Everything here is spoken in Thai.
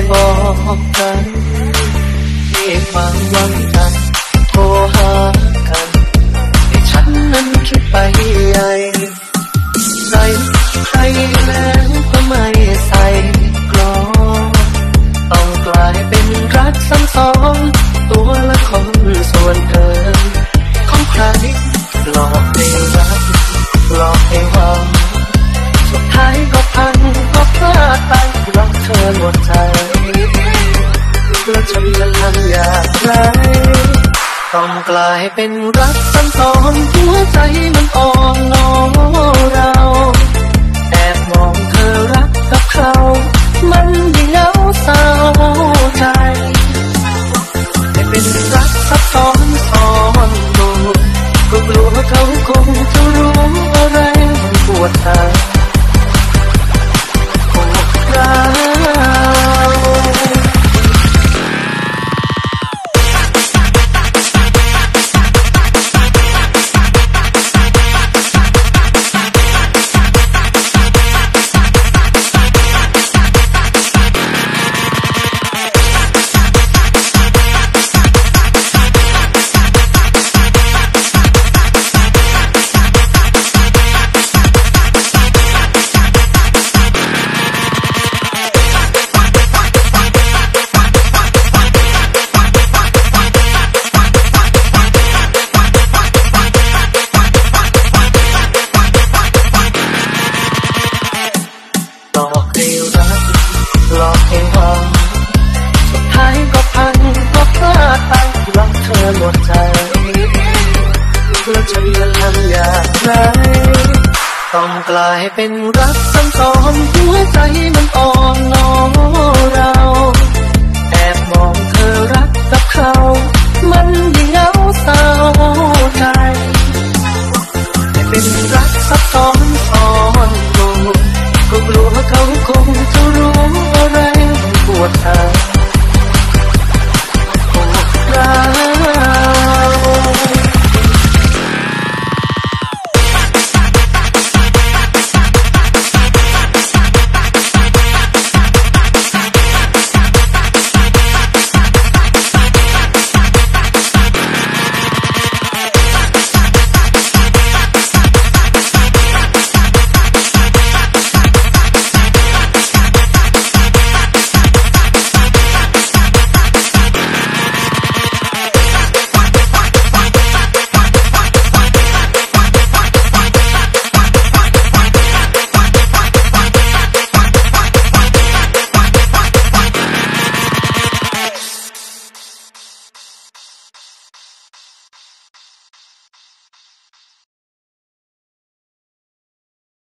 บอกกันให้ความหวังกันโทรหากันให้ฉันนั้นคิดไปใหญ่ใส่ใครแล้วก็ไม่ใส่กรองต้องกลายเป็นรักซ้ำซ้อนตัวละครส่วนเกินของใครหลอกให้รักหลอกให้หวังสุดท้ายก็พังก็พลาดไปรักเธอหมดใจแล้วจะยังทำอย่างไรต้องกลายเป็นรักซ้ำซ้อนหัวใจมันอ่อนงอเราแอบมองเธอรักกับเขามันยิ่งเหงาเศร้าใจให้เป็นรักซับซ้อนซ้อนตัวก็กลัวเขาคงจะรู้อะไรมันปวดใจปวดร้าวหมดใจแล้วจะยังทำอย่างไรต้องกลายเป็นรักซ้ำซ้อนหัวใจมันอ่อน